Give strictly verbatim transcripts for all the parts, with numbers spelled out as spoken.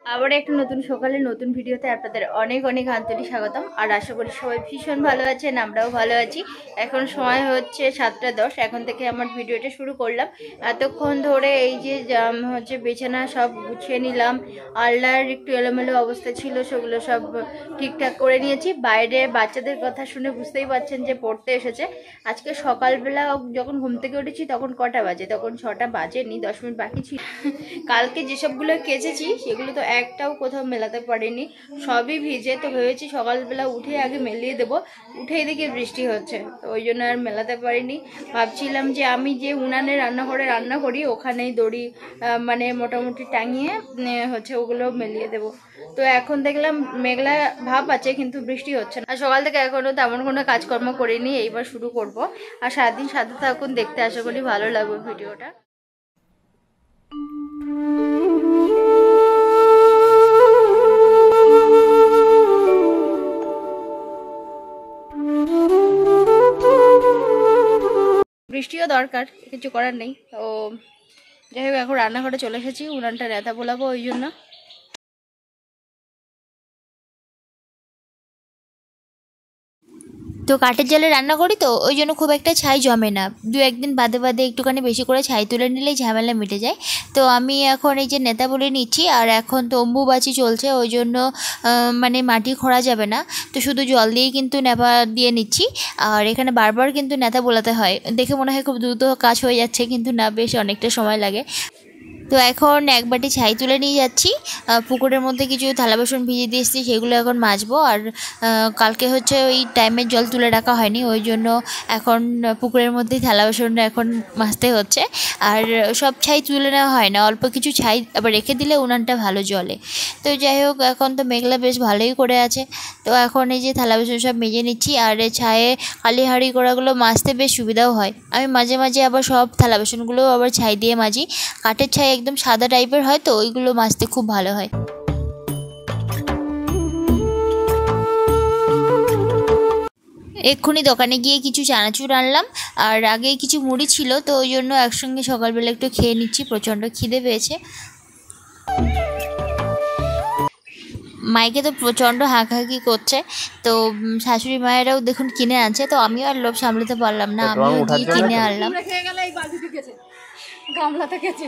আবার একটা নতুন সকালে নতুন ভিডিওতে আপনাদের অনেক অনেক আন্তরিক স্বাগতম। আর আশা করি সবাই ভীষণ ভালো আছেন, আমরাও ভালো আছি। এখন সময় হচ্ছে সাতটা দশ। এখন থেকে আমার ভিডিওটা শুরু করলাম। এতক্ষণ ধরে এই যে হচ্ছে বিছানা সব গুছিয়ে নিলাম, আল্লাহর একটু এলোমেলো অবস্থা ছিল, সেগুলো সব ঠিকঠাক করে নিয়েছি। বাইরে বাচ্চাদের কথা শুনে বুঝতেই পারছেন যে পড়তে এসেছে। আজকে সকালবেলা যখন ঘুম থেকে উঠেছি তখন কটা বাজে, তখন ছটা বাজেনি, দশ মিনিট বাকি ছিল। কালকে যেসবগুলো কেচেছি সেগুলো তো একটাও কোথাও মেলাতে পারিনি, সবই ভিজে। তো ভেবেছি সকালবেলা উঠে আগে মেলিয়ে দেবো, উঠেই দেখি বৃষ্টি হচ্ছে, তো ওই জন্য আর মেলাতে পারিনি। ভাবছিলাম যে আমি যে উনানে রান্নাঘরে রান্না করি ওখানেই দড়ি মানে মোটামুটি টাঙিয়ে হচ্ছে ওগুলো মেলিয়ে দেবো। তো এখন দেখলাম মেঘলা ভাব আছে কিন্তু বৃষ্টি হচ্ছে না। আর সকাল থেকে এখনও তেমন কোনো কাজকর্ম করিনি, এইবার শুরু করব। আর সারাদিন সাথে থাকুন, দেখতে আশা করি ভালো লাগবে ভিডিওটা। বৃষ্টিও দরকার, কিছু করার নেই। তো যাই হোক, এখন রান্নাঘরে চলে এসেছি, উনানটা নেতা বোলাবো ওই জন্য। তো কাঠের জালে রান্না করি তো ওই জন্য খুব একটা ছাই জমে না, দু একদিন বাদে বাদে একটুখানি বেশি করে ছাই তুলে নিলেই ঝামেলা মিটে যায়। তো আমি এখন এই যে নেতা বলে নিচ্ছি, আর এখন তো অম্বুবাচি চলছে ওই জন্য মানে মাটি খোঁড়া যাবে না, তো শুধু জল দিয়েই কিন্তু নেপা দিয়ে নিচ্ছি। আর এখানে বারবার কিন্তু নেতা বোলাতে হয়, দেখে মনে হয় খুব দ্রুত কাজ হয়ে যাচ্ছে, কিন্তু না, বেশ অনেকটা সময় লাগে। তো এখন এক বাটি ছাই তুলে নিয়ে যাচ্ছি, পুকুরের মধ্যে কিছু থালা বাসন ভিজিয়ে দিয়ে এসেছি, সেগুলো এখন মাজবো। আর কালকে হচ্ছে ওই টাইমের জল তুলে রাখা হয়নি, ওই জন্য এখন পুকুরের মধ্যেই থালা বাসন এখন মাজতে হচ্ছে। আর সব ছাই তুলে নেওয়া হয় না, অল্প কিছু ছাই আবার রেখে দিলে উনানটা ভালো জ্বলে। তো যাই হোক, এখন তো মেঘলা বেশ ভালোই করে আছে। তো এখন এই যে থালা বাসন সব মেজে নিচ্ছি, আর ছায়ে কালি হাঁড়ি কড়াগুলো মাজতে বেশ সুবিধাও হয়। আমি মাঝে মাঝে আবার সব থালা বাসনগুলোও আবার ছাই দিয়ে মাজি, কাঠের ছাই একদম সাদা টাইপের হয় তো ওইগুলো মাজতে খুব ভালো হয়। এক্ষুনি দোকানে গিয়ে কিছু চানাচুর আনলাম, আর আগে কিছু মুড়ি ছিল, তো ওই জন্য একসঙ্গে সকালবেলা একটু খেয়ে নিচ্ছি, প্রচণ্ড খিদে পেয়েছে। মাইকে তো প্রচণ্ড হাঁকাহাঁকি করছে, তো শাশুড়ি মায়েরাও দেখুন কিনে আনছে, তো আমিও আর লোভ সামলাতে পারলাম না, আমিও গিয়ে কিনে আনলাম। গামলাতে গেছে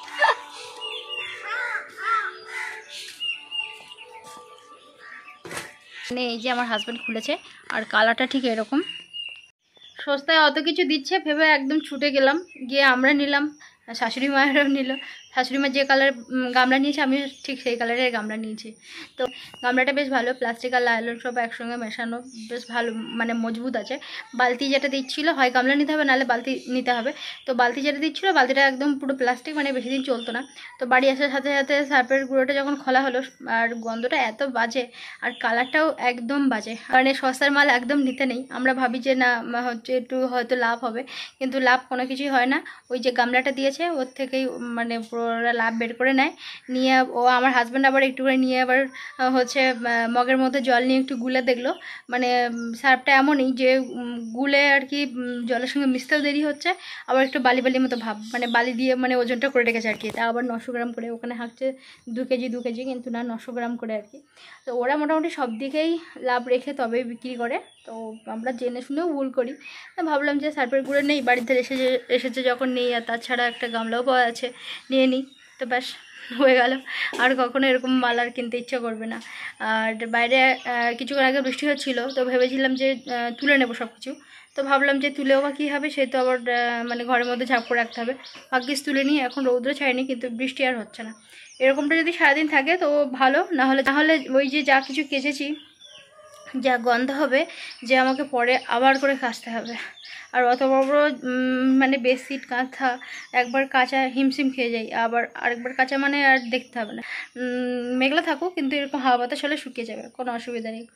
মানে এই যে আমার হাজব্যান্ড খুলেছে, আর কালারটা ঠিক এরকম। সস্তায় অত কিছু দিচ্ছে ভেবে একদম ছুটে গেলাম, গিয়ে আমরা নিলাম, শাশুড়ি মায়েরাও নিল। শাশুড়ি মা যে কালার গামলা নিয়েছে আমি ঠিক সেই কালারের গামলা নিয়েছি। তো গামলাটা বেশ ভালো, প্লাস্টিক আর লাইলন সব একসঙ্গে মেশানো, বেশ ভালো, মানে মজবুত আছে। বালতি যেটা দিচ্ছিলো, হয় গামলা নিতে হবে নাহলে বালতি নিতে হবে। তো বালতি যেটা দিচ্ছিলো, বালতিটা একদম পুরো প্লাস্টিক, মানে বেশি দিন চলতো না। তো বাড়ি আসার সাথে সাথে সার্ফের গুঁড়োটা যখন খোলা হলো, আর গন্ধটা এত বাজে, আর কালারটাও একদম বাজে। মানে সস্তার মাল একদম নিতে নেই, আমরা ভাবি যে না হচ্ছে একটু হয়তো লাভ হবে, কিন্তু লাভ কোনো কিছুই হয় না। ওই যে গামলাটা দিয়েছে ওর থেকেই মানে পুরোটা লাভ বের করে নেয়। নিয়ে ও আমার হাজব্যান্ড আবার একটু করে নিয়ে আবার হচ্ছে মগের মধ্যে জল নিয়ে একটু গুলে দেখলো, মানে সার্ফটা এমনই যে গুলে আর কি জলের সঙ্গে মিশতেও দেরি হচ্ছে, আবার একটু বালি বালির মতো ভাব, মানে বালি দিয়ে মানে ওজনটা করে রেখেছে আর কি। তা আবার নশো গ্রাম করে, ওখানে হাঁকছে দু কেজি দু কেজি কিন্তু না, নশো গ্রাম করে আর কি। তো ওরা মোটামুটি সব দিকেই লাভ রেখে তবেই বিক্রি করে, তো আমরা জেনে শুনেও ভুল করি। ভাবলাম যে সার্ফের গুঁড়ো নেই বাড়িতে, এসেছে এসেছে যখন নেই, আর তাছাড়া একটা গামলাও পাওয়া আছে, নিয়ে নিই, তো ব্যাস হয়ে গেল। আর কখনো এরকম মাল আর কিনতে ইচ্ছা করবে না। আর বাইরে কিছুক্ষণ আগে বৃষ্টি হচ্ছিলো, তো ভেবেছিলাম যে তুলে নেবো সব কিছু। তো ভাবলাম যে তুলেও বা কী হবে, সে তো আবার মানে ঘরের মধ্যে ঝাঁপ করে রাখতে হবে। ভাগ্যিস তুলে নিই, এখন রৌদ্র ছাড়েনি কিন্তু বৃষ্টি আর হচ্ছে না। এরকমটা যদি সারাদিন থাকে তো ভালো, না হলে তাহলে ওই যে যা কিছু কেচেছি যা গন্ধ হবে, যে আমাকে পরে আবার করে কাচতে হবে। আর অত বড় বড় মানে বেডশিট কাঁথা একবার কাঁচা হিমশিম খেয়ে যাই, আবার আরেকবার কাঁচা মানে আর দেখতে হবে না। মেঘলা থাকুক কিন্তু এরকম হাওয়া বাতাস হলে শুকিয়ে যাবে, কোনো অসুবিধা নেই।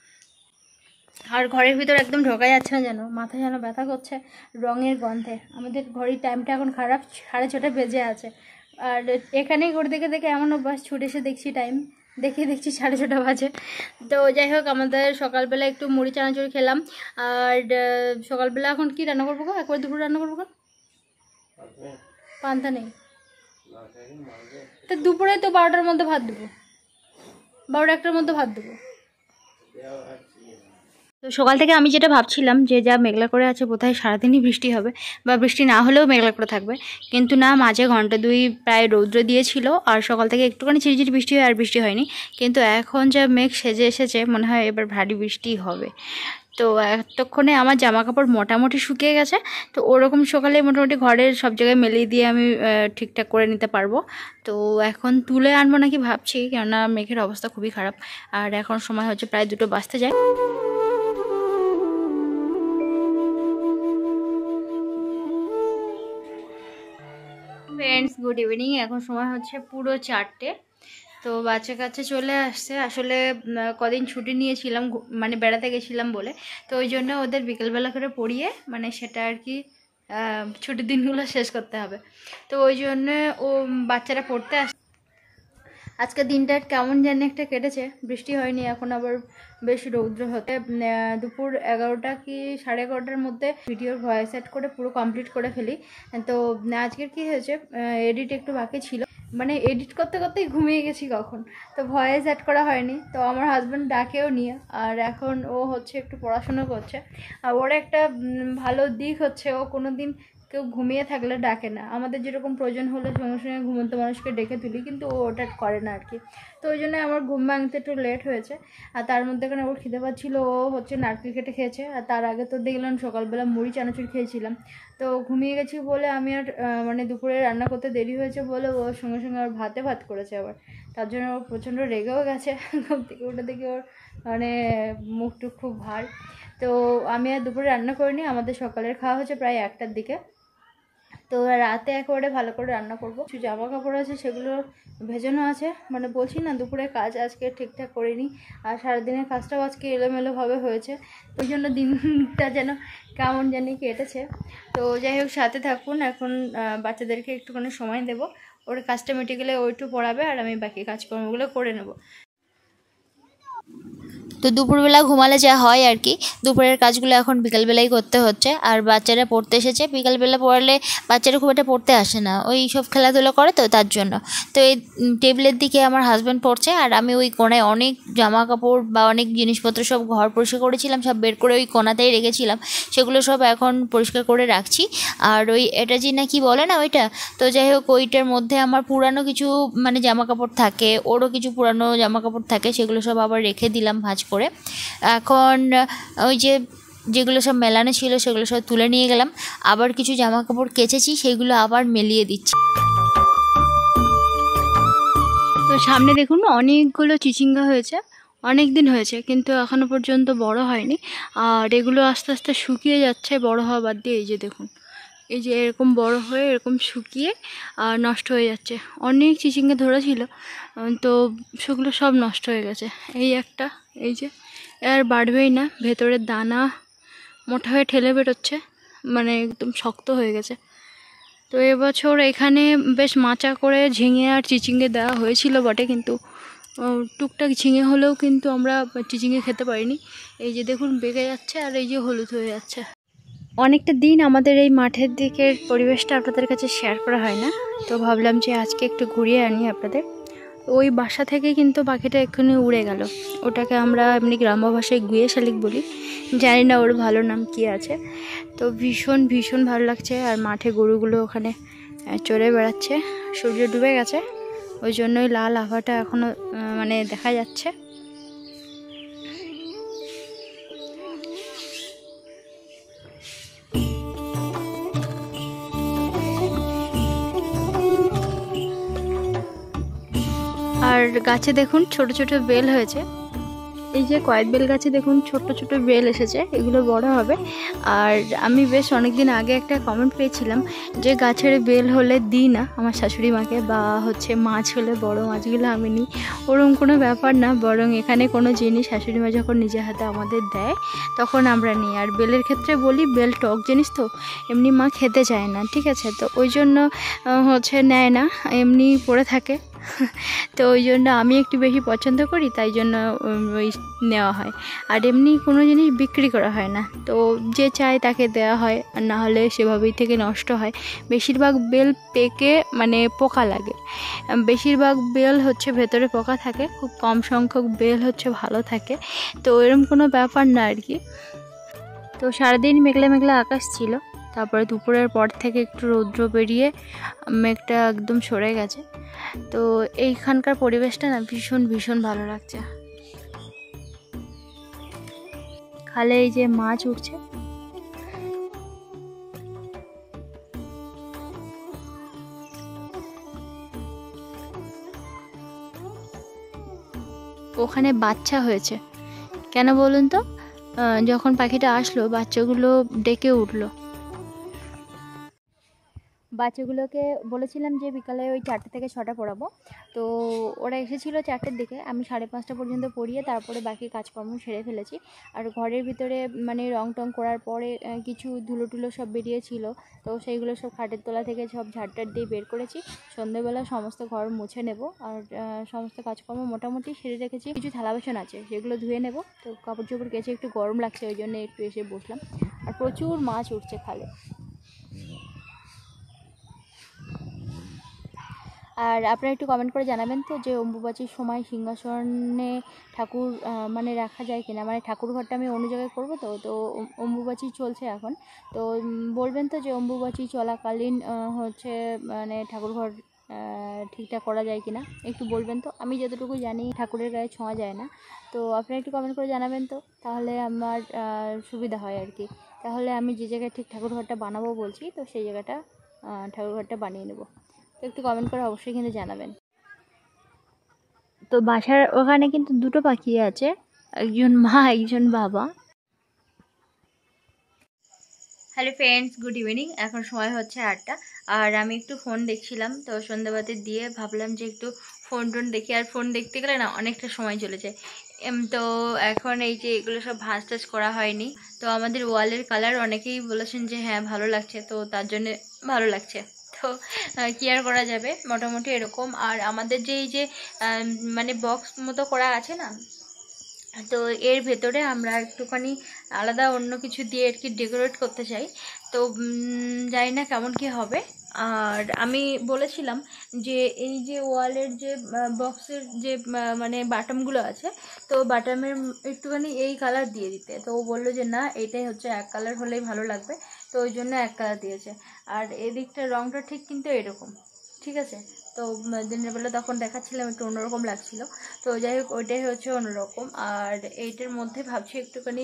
আর ঘরের ভিতর একদম ঢোকা যাচ্ছে না, যেন মাথা যেন ব্যথা করছে রঙের গন্ধে। আমাদের ঘড়ির টাইমটা এখন খারাপ, সাড়ে ছটা বেজে আছে। আর এখানেই ঘড়ি দেখে দেখে এমন অভ্যাস, ছুটে এসে দেখছি টাইম, দেখে দেখছি সাড়ে ছটা বাজে। তো যাই হোক, আমাদের সকালবেলা একটু মুড়ি চানাচুর খেলাম। আর সকালবেলা এখন কি রান্না করবো গো, একবার দুপুর রান্না করবো গো, পান্তা নেই তো দুপুরে তো বারোটার মধ্যে ভাত দেবো। বারোটা একটার মধ্যে ভাত দেবো। তো সকাল থেকে আমি যেটা ভাবছিলাম যে যা মেঘলা করে আছে বোধহয় সারাদিনই বৃষ্টি হবে, বা বৃষ্টি না হলেও মেঘলা করে থাকবে, কিন্তু না, মাঝে ঘন্টা দুই প্রায় রৌদ্র দিয়েছিল আর সকাল থেকে একটুখানি ঝিরিঝিরি বৃষ্টি হয়, আর বৃষ্টি হয়নি। কিন্তু এখন যা মেঘ সেজে এসেছে মনে হয় এবার ভারী বৃষ্টি হবে। তো এতক্ষণে আমার জামা কাপড় মোটামুটি শুকিয়ে গেছে, তো ওরকম সকালে মোটামুটি ঘরের সব জায়গায় মেলিয়ে দিয়ে আমি ঠিকঠাক করে নিতে পারবো। তো এখন তুলে আনবো নাকি ভাবছি, কেননা মেঘের অবস্থা খুবই খারাপ। আর এখন সময় হচ্ছে প্রায় দুটো বাজতে যায়। Friends, good evening. এখন সময় হচ্ছে পুরো চারটে। তো বাচ্চা কাচ্চা চলে আসছে। আসলে কদিন ছুটি নিয়েছিলাম, মানে বেড়াতে গেছিলাম বলে, তো ওই জন্য ওদের বিকেলবেলা করে পড়িয়ে মানে সেটা আর কি ছুটির দিনগুলো শেষ করতে হবে। তো ওই জন্য ও বাচ্চারা পড়তে আস আজকে দিনটা কেমন জানি একটা কেটেছে, বৃষ্টি হয়নি, এখন আবার বেশ রৌদ্র হতে। দুপুর এগারোটা কি সাড়ে এগারোটার মধ্যে ভিডিওর ভয়েস সেট করে পুরো কমপ্লিট করে ফেলি। তো আজকের কি হয়েছে, এডিট একটু বাকি ছিল, মানে এডিট করতে করতেই ঘুমিয়ে গেছি কখন, তো ভয়েস অ্যাড করা হয়নি। তো আমার হাজব্যান্ড ডাকেও নিয়ে, আর এখন ও হচ্ছে একটু পড়াশোনা করছে। আর ওর একটা ভালো দিক হচ্ছে, ও কোনো দিন কেউ ঘুমিয়ে থাকলে ডাকে না। আমাদের যেরকম প্রয়োজন হলে সঙ্গে সঙ্গে ঘুমন্ত মানুষকে ডেকে তুলি, কিন্তু ও ওটা করে না আর কি। তো ওই জন্য আমার ঘুম ভাঙতে একটু লেট হয়েছে। আর তার মধ্যে এখানে ওর খিদে পাচ্ছিল, ও হচ্ছে নারকেল কেটে খেয়েছে। আর তার আগে তো দেখলাম সকালবেলা মুড়ি চানাচুর খেয়েছিলাম। তো ঘুমিয়ে গেছি বলে আমি আর মানে দুপুরে রান্না করতে দেরি হয়েছে বলে ও সঙ্গে সঙ্গে আর ভাতে ভাত করেছে আবার। তার জন্য ও প্রচণ্ড রেগেও গেছে। ঘুম থেকে উঠে দেখি ওর মানে মুখটুক খুব ভার। তো আমি আর দুপুরে রান্না করিনি, আমাদের সকালের খাওয়া হচ্ছে প্রায় একটার দিকে। তো রাতে একেবারে ভালো করে রান্না করবো। কিছু জামা কাপড় আছে সেগুলো ভেজানো আছে, মানে বলছি না দুপুরে কাজ আজকে ঠিকঠাক করিনি, আর সারাদিনের কাজটাও আজকে এলোমেলোভাবে হয়েছে। ওই জন্য দিনটা যেন কেমন জানি কেটেছে। তো যাই হোক, সাথে থাকুন। এখন বাচ্চাদেরকে একটুখানি সময় দেবো, ওর কাজটা মিটে গেলে ও একটু পড়াবে আর আমি বাকি কাজকর্মগুলো করে নেব। তো দুপুরবেলা ঘুমালে যা হয় আর কি, দুপুরের কাজগুলো এখন বিকালবেলাই করতে হচ্ছে। আর বাচ্চারা পড়তে এসেছে, বিকালবেলা পড়ালে বাচ্চারা খুব একটা পড়তে আসে না, ওই সব খেলাধুলো করে, তো তার জন্য। তো এই টেবিলের দিকে আমার হাজব্যান্ড পড়ছে, আর আমি ওই কোণায় অনেক জামা কাপড় বা অনেক জিনিসপত্র সব ঘর পরিষ্কার করেছিলাম, সব বের করে ওই কোণাতেই রেখেছিলাম, সেগুলো সব এখন পরিষ্কার করে রাখছি। আর ওই এটা যে না কি বলে না ওইটা, তো যাই হোক ওইটার মধ্যে আমার পুরানো কিছু মানে জামা কাপড় থাকে, ওরও কিছু পুরানো জামা কাপড় থাকে, সেগুলো সব আবার রেখে দিলাম ভাঁজ করে। এখন ওই যে যেগুলো সব মেলানো ছিল সেগুলো সব তুলে নিয়ে গেলাম, আবার কিছু জামা কাপড় কেচেছি সেগুলো আবার মেলিয়ে দিচ্ছি। তো সামনে দেখুন অনেকগুলো চিচিঙ্গা হয়েছে, অনেক দিন হয়েছে কিন্তু এখনো পর্যন্ত বড় হয়নি। আর এগুলো আস্তে আস্তে শুকিয়ে যাচ্ছে, বড় হওয়া বাদ দিয়ে। এই যে দেখুন, এই যে এরকম বড় হয়ে এরকম শুকিয়ে আর নষ্ট হয়ে যাচ্ছে। অনেক চিচিঙ্গা ধরেছিল, তো সেগুলো সব নষ্ট হয়ে গেছে। এই একটা, এই যে আর বাড়বেই না, ভেতরের দানা মোটা হয়ে ঠেলে বেরোচ্ছে, মানে একদম শক্ত হয়ে গেছে। তো এবছর এখানে বেশ মাচা করে ঝিঙে আর চিচিঙ্গে দেওয়া হয়েছিল বটে, কিন্তু টুকটাক ঝিঙে হলেও কিন্তু আমরা চিচিঙ্গে খেতে পারিনি। এই যে দেখুন বেঁকে যাচ্ছে, আর এই যে হলুদ হয়ে যাচ্ছে। অনেকটা দিন আমাদের এই মাঠের দিকের পরিবেশটা আপনাদের কাছে শেয়ার করা হয় না, তো ভাবলাম যে আজকে একটু ঘুরিয়ে আনি আপনাদের। ওই বাসা থেকে কিন্তু পাখিটা এক্ষুনি উড়ে গেল, ওটাকে আমরা এমনি গ্রাম্য ভাষায় গুয়ে শালিক বলি, জানি না ওর ভালো নাম কি আছে। তো ভীষণ ভীষণ ভালো লাগছে। আর মাঠে গরুগুলো ওখানে চড়ে বেড়াচ্ছে, সূর্য ডুবে গেছে ওই জন্যই লাল আভাটা এখনও মানে দেখা যাচ্ছে। আর গাছে দেখুন ছোট ছোট বেল হয়েছে, এই যে কয়েক বেল গাছে দেখুন ছোট ছোট বেল এসেছে, এগুলো বড় হবে। আর আমি বেশ অনেক দিন আগে একটা কমেন্ট পেয়েছিলাম যে গাছের বেল হলে দিই না আমার শাশুড়ি মাকে, বা হচ্ছে মাছ হলে বড় মাছগুলো আমি নিই, ওরকম কোনো ব্যাপার না, বরং এখানে কোনো জিনিস শাশুড়ি মা যখন নিজে হাতে আমাদের দেয় তখন আমরা নিই। আর বেলের ক্ষেত্রে বলি, বেল টক জিনিস তো এমনি মা খেতে চায় না, ঠিক আছে, তো ওই জন্য হচ্ছে নেয় না, এমনি পড়ে থাকে। তো ওই জন্য আমি একটু বেশি পছন্দ করি, তাই জন্য ওই নেওয়া হয়। আর এমনি কোনো জিনিস বিক্রি করা হয় না, তো যে চায় তাকে দেওয়া হয়, আর না হলে সেভাবেই থেকে নষ্ট হয়। বেশিরভাগ বেল পেকে মানে পোকা লাগে, বেশিরভাগ বেল হচ্ছে ভেতরে পোকা থাকে, খুব কম সংখ্যক বেল হচ্ছে ভালো থাকে। তো এরকম কোনো ব্যাপার না আর কি। তো সারাদিন মেঘলা মেঘলা আকাশ ছিল, তারপরে দুপুরের পর থেকে একটু রৌদ্র বেরিয়ে মেঘটা একদম সরে গেছে। তো এইখানকার পরিবেশটা না ভীষণ ভীষণ ভালো লাগছে। খালে এই যে মাছ উঠছে, ওখানে বাচ্চা হয়েছে। কেন বলুন তো? যখন পাখিটা আসলো বাচ্চাগুলো ডেকে উঠলো। বাচ্চাগুলোকে বলেছিলাম যে বিকালে ওই চারটে থেকে ছটা পড়াবো, তো ওরা এসেছিলো চারটের দিকে। আমি সাড়ে পাঁচটা পর্যন্ত পড়িয়ে তারপরে বাকি কাজকর্ম সেরে ফেলেছি। আর ঘরের ভিতরে মানে রং টং করার পরে কিছু ধুলো টুলো সব বেরিয়েছিল, তো সেইগুলো সব খাটের তলা থেকে সব ঝাড়টার দিয়ে বের করেছি। সন্ধ্যেবেলা সমস্ত ঘর মুছে নেব, আর সমস্ত কাজকর্ম মোটামুটি সেরে রেখেছি। কিছু থালা বাসন আছে সেগুলো ধুয়ে নেব। তো কাপড় চোপড় কেচে একটু গরম লাগছে, ওই জন্য একটু এসে বসলাম। আর প্রচুর মাছ উঠছে খালে। আর আপনারা একটু কমেন্ট করে জানাবেন তো যে অম্বুবাচীর সময় সিংহাসনে ঠাকুর মানে রাখা যায় কিনা, মানে ঠাকুর ঘরটা আমি অন্য জায়গায় করবো। তো তো অম্বুবাচী চলছে এখন, তো বলবেন তো যে অম্বুবাচী চলাকালীন হচ্ছে মানে ঠাকুর ঘর ঠিকঠাক করা যায় কিনা, একটু বলবেন তো। আমি যতটুকু জানি ঠাকুরের গায়ে ছোঁয়া যায় না, তো আপনারা একটু কমেন্ট করে জানাবেন তো, তাহলে আমার সুবিধা হয় আর কি। তাহলে আমি যে জায়গায় ঠিক ঠাকুর ঘরটা বানাবো বলছি, তো সেই জায়গাটা ঠাকুর ঘরটা বানিয়ে নেব। তো একটু কমেন্ট করে অবশ্যই কিন্তু জানাবেন। তো বাসার ওখানে কিন্তু দুটো পাখি আছে, একজন মা একজন বাবা। Hello friends, good evening. এখন সময় হচ্ছে আটটা, আর আমি একটু ফোন দেখছিলাম। তো সন্ধ্যাবাতি দিয়ে ভাবলাম যে একটু ফোন টোন দেখি, আর ফোন দেখতে গেলে না অনেকটা সময় চলে যায়। তো এখন এই যে এগুলো সব ভাঁজ টাজ করা হয়নি। তো আমাদের ওয়ালের কালার অনেকেই বলেছেন যে হ্যাঁ ভালো লাগছে, তো তার জন্যে ভালো লাগছে। তো কি আর করা যাবে, মোটামুটি এরকম। আর আমাদের যে এই যে মানে বক্স মতো করা আছে না, তো এর ভেতরে আমরা একটুখানি আলাদা অন্য কিছু দিয়ে আর কি ডেকোরেট করতে চাই। তো জানি না কেমন কি হবে। আর আমি বলেছিলাম যে এই যে ওয়ালের যে বক্সের যে মানে বাটামগুলো আছে, তো বাটামের একটুখানি এই কালার দিয়ে দিতে। তো ও বললো যে না, এটাই হচ্ছে এক কালার হলেই ভালো লাগবে, তো ওই জন্য এক কালার দিয়েছে। আর এদিকটা রঙটা ঠিক কিন্তু এরকম, ঠিক আছে। তো দিনের বেলা তখন দেখাচ্ছিলাম একটু অন্যরকম লাগছিল, তো যাই হোক ওইটাই হচ্ছে অন্যরকম। আর এইটার মধ্যে ভাবছি একটুখানি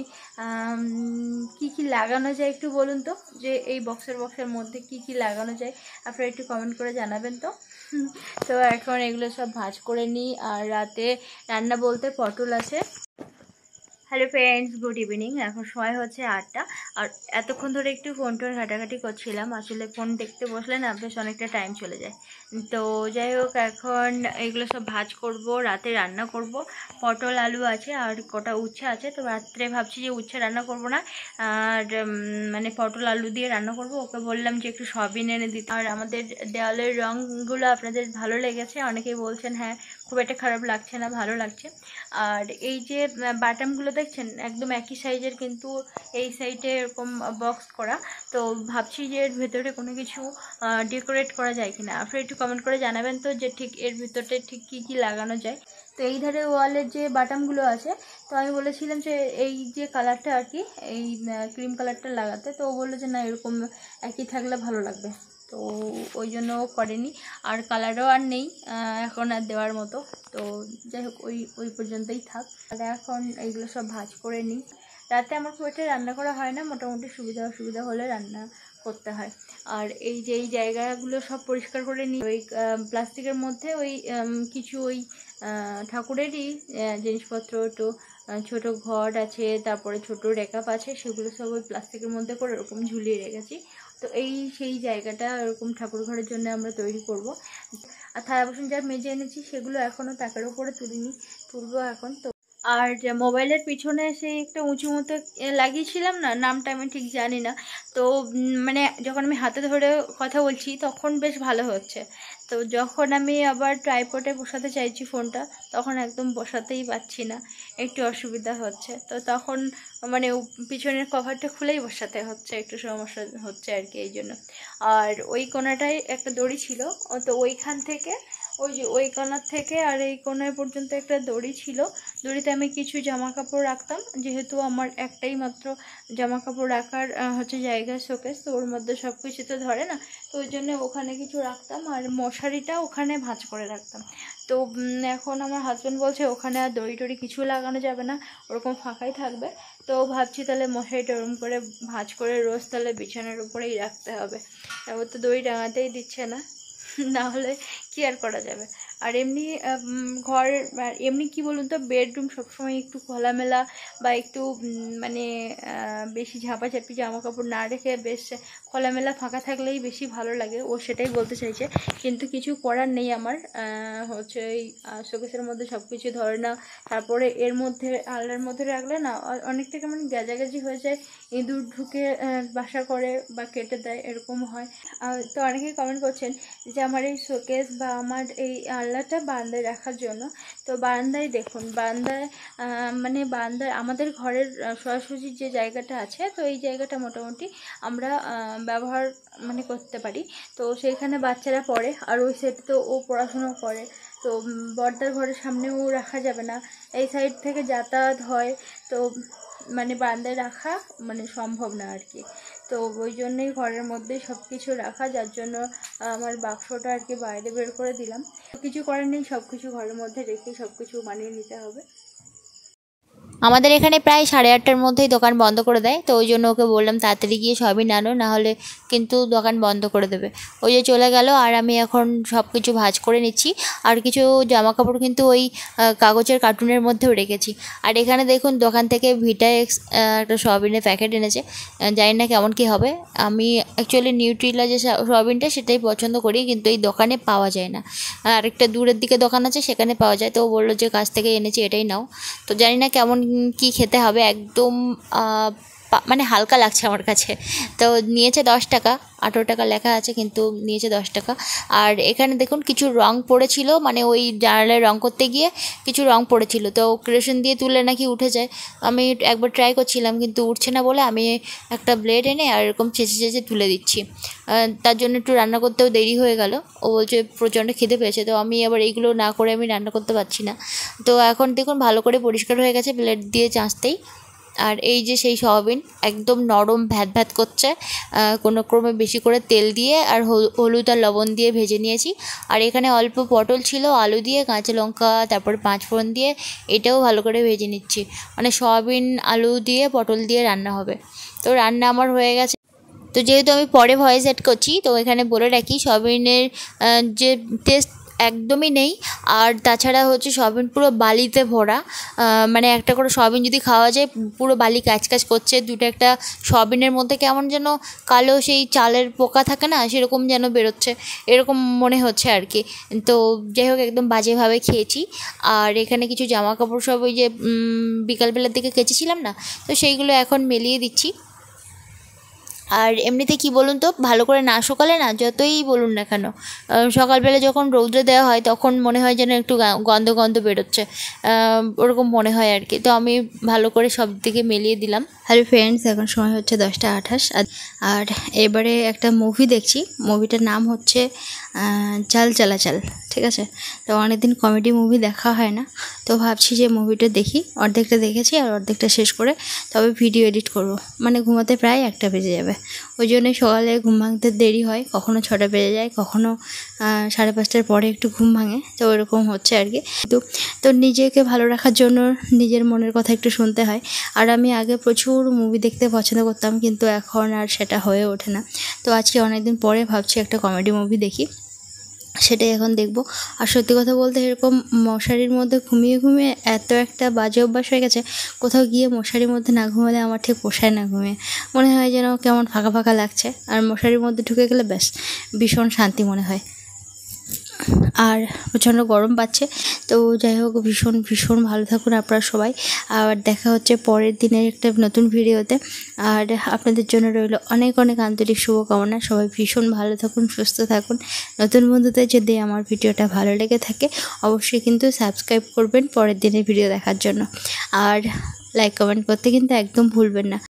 কি কি লাগানো যায় একটু বলুন তো, যে এই বক্সের বক্সের মধ্যে কি কি লাগানো যায় আপনারা একটু কমেন্ট করে জানাবেন তো। তো এখন এগুলো সব ভাঁজ করে নিই। আর রাতে রান্না বলতে পটল আছে। Hello friends, good evening. এখন সময় হচ্ছে আটটা, আর এতক্ষণ ধরে একটু ফোন টোন ঘাটাঘাটি করছিলাম। আসলে ফোন দেখতে বসলে না বেশ অনেকটা টাইম চলে যায়। তো যাই হোক এখন এগুলো সব ভাজ করব, রাতে রান্না করব। পটল আলু আছে আর কটা উচ্ছে আছে, তো রাত্রে ভাবছি যে উচ্ছে রান্না করব না, আর মানে পটল আলু দিয়ে রান্না করব। ওকে বললাম যে একটু সয়াবিন এনে দিতে। আর আমাদের দেওয়ালের রঙগুলো আপনাদের ভালো লেগেছে, অনেকেই বলছেন হ্যাঁ খুব একটা খারাপ লাগছে না, ভালো লাগছে। আর এই যে বাটামগুলো দেখছেন একদম একই সাইজের, কিন্তু এই সাইডে এরকম বক্স করা। তো ভাবছি যে এর ভেতরে কোনো কিছু ডেকোরেট করা যায় কিনা, আপনারা একটু কমেন্ট করে জানাবেন তো যে ঠিক এর ভিতরে ঠিক কী কী লাগানো যায়। তো এই ধারে ওয়ালের যে বাটামগুলো আছে, তো আমি বলেছিলাম যে এই যে কালারটা আর কি, এই ক্রিম কালারটা লাগাতে। তো ও বললো যে না এরকম একই থাকলে ভালো লাগবে, তো ওই জন্য করেনি। আর কালারও আর নেই এখন আর দেওয়ার মতো, তো যাই হোক ওই ওই পর্যন্তই থাক। আর এখন এইগুলো সব ভাজ করে নিই। রাতে আমার খুব একটা রান্না করা হয় না, মোটামুটি সুবিধা অসুবিধা হলে রান্না করতে হয়। আর এই যে এই জায়গাগুলো সব পরিষ্কার করে নিই। ওই প্লাস্টিকের মধ্যে ওই কিছু ওই ঠাকুরেরই জিনিসপত্র, একটু ছোটো ঘট আছে, তারপরে ছোটো রেকাপ আছে, সেগুলো সব ওই প্লাস্টিকের মধ্যে করে ওরকম ঝুলিয়ে রেখেছি। তো এই সেই জায়গাটা এরকম ঠাকুর ঘরের জন্য আমরা তৈরি করব। আর থালা বাসন যা মেজে এনেছি সেগুলো এখনও তাকের উপরে তুলিনি, তুলবো এখন। তো আর মোবাইলের পিছনে সেই একটা উঁচু মতো লাগিয়েছিলাম না, নামটা আমি ঠিক জানি না। তো মানে যখন আমি হাতে ধরে কথা বলছি তখন বেশ ভালো হচ্ছে, তো যখন আমি আবার ট্রাইপডে বসাতে চাইছি ফোনটা তখন একদম বসাতেই পারছি না, একটু অসুবিধা হচ্ছে। তো তখন মানে পিছনের কভারটা খুলেই বসাতে হচ্ছে, একটু সমস্যা হচ্ছে আর কি, এই জন্য। আর ওই কোণাটায় একটা দড়ি ছিল, তো ওইখান থেকে ওই যে ওই কোণার থেকে আর এই কোণায় পর্যন্ত একটা দড়ি ছিল, দড়িতে আমি কিছু জামা কাপড় রাখতাম, যেহেতু আমার একটাই মাত্র জামা কাপড় রাখার হচ্ছে জায়গা শোকেস, তো ওর মধ্যে সব কিছু তো ধরে না, তো ওই জন্য ওখানে কিছু রাখতাম আর মশারিটা ওখানে ভাঁজ করে রাখতাম। তো এখন আমার হাজব্যান্ড বলছে ওখানে আর দড়ি টড়ি কিছু লাগানো যাবে না, ওরকম ফাঁকাই থাকবে। তো ভাবছি তাহলে মশারিটা ওরকম করে ভাঁজ করে রোজ তাহলে বিছানার উপরেই রাখতে হবে, এবার তো দড়ি টাঙাতেই দিচ্ছে না, না হলে কি আর করা যাবে। আর এমনি ঘর এমনি কি বলুন তো, বেডরুম সবসময় একটু খোলামেলা বা একটু মানে বেশি ঝাঁপাঝাঁপি জামা কাপড় না রেখে বেশ খোলামেলা ফাঁকা থাকলেই বেশি ভালো লাগে, ও সেটাই বলতে চাইছে। কিন্তু কিছু করার নেই আমার, হচ্ছে এই শোকেসের মধ্যে সব কিছু ধরে না, তারপরে এর মধ্যে আলনার মধ্যে রাখলে না অনেকটা কেমন গ্যাজাগ্যাজি হয়ে যায়, ইঁদুর ঢুকে বাসা করে বা কেটে দেয়, এরকম হয়। তো অনেকেই কমেন্ট করছেন যে আমার এই শোকেস বা আমার এই আলনাটা বারান্দায় রাখার জন্য। তো বারান্দায় দেখুন, বারান্দায় মানে বারান্দায় আমাদের ঘরের সোজাসুজি যে জায়গাটা আছে, তো এই জায়গাটা মোটামুটি আমরা ব্যবহার মানে করতে পারি, তো সেইখানে বাচ্চারা পড়ে, আর ওই সাইডে তো ও পড়াশুনো করে, তো বড়দার ঘরের সামনেও রাখা যাবে না, এই সাইড থেকে যাতায়াত হয়, তো মানে বারান্দায় রাখা মানে সম্ভব না আর কি। তো ওই জন্যই ঘরের মধ্যেই সব কিছু রাখা, যার জন্য আমার বাক্সটা আর কি বাইরে বের করে দিলাম। কিছু করার নেই, সব কিছু ঘরের মধ্যে রেখে সব কিছু মানিয়ে নিতে হবে। আমাদের এখানে প্রায় সাড়ে আটটার মধ্যেই দোকান বন্ধ করে দেয়, তো ওই জন্য ওকে বললাম তাড়াতাড়ি গিয়ে সবই নানো, নাহলে কিন্তু দোকান বন্ধ করে দেবে। ওই যে চলে গেল, আর আমি এখন সব কিছু ভাঁজ করে নিচ্ছি, আর কিছু জামা কাপড় কিন্তু ওই কাগজের কার্টুনের মধ্যেও রেখেছি। আর এখানে দেখুন দোকান থেকে ভিটা এক্স একটা সয়াবিনের প্যাকেট এনেছে, জানি না কেমন কী হবে। আমি অ্যাকচুয়ালি নিউট্রিলা যে সয়াবিনটা সেটাই পছন্দ করি, কিন্তু এই দোকানে পাওয়া যায় না, আরেকটা দূরের দিকে দোকান আছে সেখানে পাওয়া যায়, তো ও বললো যে কাছ থেকে এনেছি এটাই নাও। তো জানি না কেমন কি খেতে হবে, একদম মানে হালকা লাগছে আমার কাছে। তো নিয়েছে দশ টাকা, আঠেরো টাকা লেখা আছে কিন্তু নিয়েছে দশ টাকা। আর এখানে দেখুন কিছু রং পড়েছিল, মানে ওই জানালায় রং করতে গিয়ে কিছু রং পড়েছিল, তো কেরোসিন দিয়ে তুলে নাকি উঠে যায়। আমি একবার ট্রাই করছিলাম কিন্তু উঠছে না বলে আমি একটা ব্লেড এনে আর এরকম চেঁচে চেঁচে তুলে দিচ্ছি, তার জন্য একটু রান্না করতেও দেরি হয়ে গেল। ও বলছে প্রচণ্ড খিদে পেয়েছে, তো আমি আবার এইগুলো না করে আমি রান্না করতে পারছি না। তো এখন দেখুন ভালো করে পরিষ্কার হয়ে গেছে ব্লেড দিয়ে চাঁচতেই। আর এই যে সেই সয়াবিন একদম নরম ভ্যাত ভ্যাত করছে, কোনো ক্রমে বেশি করে তেল দিয়ে আর হলুদ আর লবণ দিয়ে ভেজে নিয়েছি। আর এখানে অল্প পটল ছিল, আলু দিয়ে কাঁচা লঙ্কা তারপরে পাঁচ ফোড়ন দিয়ে এটাও ভালো করে ভেজে নিচ্ছি, মানে সয়াবিন আলু দিয়ে পটল দিয়ে রান্না হবে। তো রান্না আমার হয়ে গেছে। তো যেহেতু আমি পরে ভয়েস এড করছি, তো এখানে বলে রাখি সয়াবিনের যে টেস্ট একদমই নেই, আর তাছাড়া হচ্ছে সয়াবিন পুরো বালিতে ভরা, মানে একটা করে সয়াবিন যদি খাওয়া যায় পুরো বালি কাচকাচ করছে, দুটো একটা সয়াবিনের মধ্যে কেমন যেন কালো সেই চালের পোকা থাকে না, সেরকম যেন বেরোচ্ছে, এরকম মনে হচ্ছে আর কি। তো যাই হোক একদম বাজেভাবে খেয়েছি। আর এখানে কিছু জামা কাপড় সব ওই যে বিকালবেলার দিকে কেচেছিলাম না, তো সেইগুলো এখন মেলিয়ে দিচ্ছি। আর এমনিতে কি বলুন তো, ভালো করে না শুকালে না যতই বলুন না কেন, সকালবেলা যখন রৌদ্রে দেওয়া হয় তখন মনে হয় যেন একটু গন্ধ গন্ধ বেরোচ্ছে, ওরকম মনে হয় আর কি। তো আমি ভালো করে সব দিকে মেলিয়ে দিলাম। হ্যালো ফ্রেন্ডস, এখন সময় হচ্ছে দশটা আঠাশ, আর এবারে একটা মুভি দেখছি, মুভিটার নাম হচ্ছে চাল চালা চাল, ঠিক আছে। তো অনেকদিন কমেডি মুভি দেখা হয় না, তো ভাবছি যে মুভিটা দেখি, অর্ধেকটা দেখেছি আর অর্ধেকটা শেষ করে তবে ভিডিও এডিট করব, মানে ঘুমাতে প্রায় একটা বেজে যাবে, ওই জন্যই সকালে ঘুম ভাঙতে দেরি হয়, কখনও ছটা বেজে যায়, কখনও সাড়ে পাঁচটার পরে একটু ঘুম ভাঙে, তো ওরকম হচ্ছে আর কি। তো তো নিজেকে ভালো রাখার জন্য নিজের মনের কথা একটু শুনতে হয়। আর আমি আগে প্রচুর মুভি দেখতে পছন্দ করতাম, কিন্তু এখন আর সেটা হয়ে ওঠে না। তো আজকে অনেকদিন পরে ভাবছি একটা কমেডি মুভি দেখি, সেটাই এখন দেখব। আর সত্যি কথা বলতে এরকম মশারির মধ্যে ঘুমিয়ে ঘুমিয়ে এত একটা বাজে অভ্যাস হয়ে গেছে, কোথাও গিয়ে মশারির মধ্যে না ঘুমালে আমার ঠিক পোষায় না, ঘুমিয়ে মনে হয় যেন কেমন ফাঁকা ফাঁকা লাগছে, আর মশারির মধ্যে ঢুকে গেলে ব্যাস ভীষণ শান্তি মনে হয়। আর প্রচণ্ড গরম পাচ্ছে। তো যাই হোক, ভীষণ ভীষণ ভালো থাকুন আপনারা সবাই। আর দেখা হচ্ছে পরের দিনের একটা নতুন ভিডিওতে। আর আপনাদের জন্য রইল অনেক অনেক আন্তরিক শুভকামনা। সবাই ভীষণ ভালো থাকুন, সুস্থ থাকুন। নতুন বন্ধুদের যদি আমার ভিডিওটা ভালো লেগে থাকে অবশ্যই কিন্তু সাবস্ক্রাইব করবেন পরের দিনের ভিডিও দেখার জন্য। আর লাইক কমেন্ট করতে কিন্তু একদম ভুলবেন না।